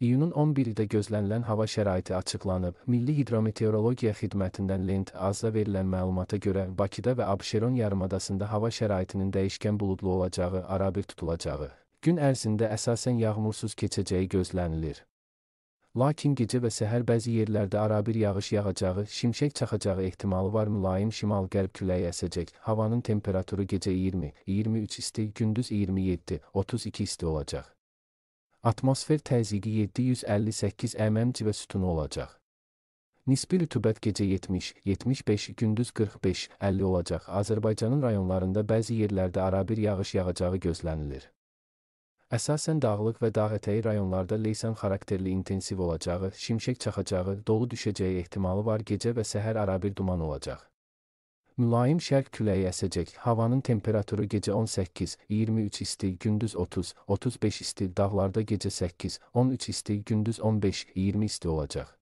İyunun 11-də gözlənilən hava şəraiti açıqlanıb. Milli Hidrometeorologiya Xidmətindən Lent AZ-da verilən məlumata görə Bakıda və Abşeron yarımadasında hava şəraitinin dəyişkən buludlu olacağı, arabir tutulacağı, gün ərzində əsasən yağmursuz keçəcəyi gözlənilir. Lakin gecə və səhər bəzi yerlərdə arabir yağış yağacağı, şimşək çaxacağı ehtimalı var. Mülayim şimal-qərb küləyi əsəcək. Havanın temperaturu gecə 20-23 isti, gündüz 27-32 isti olacaq. Atmosfer təzyiqi 758 mm civə sütunu olacaq. Nisbi rütubət gecə 70-75, gündüz 45-50 olacaq. Azərbaycanın rayonlarında bəzi yerlərdə arabir yağış yağacağı gözlənilir. Əsasən dağlıq və dağətəyi rayonlarda leysan xarakterli intensiv olacağı, şimşək çaxacağı, dolu düşəcəyi ehtimalı var. Gecə və səhər arabir duman olacaq. Mülayim şərq küləyi əsəcək. Havanın temperaturu gecə 18-23 isti, gündüz 30-35 isti, dağlarda gecə 8-13 isti, gündüz 15-20 isti olacaq.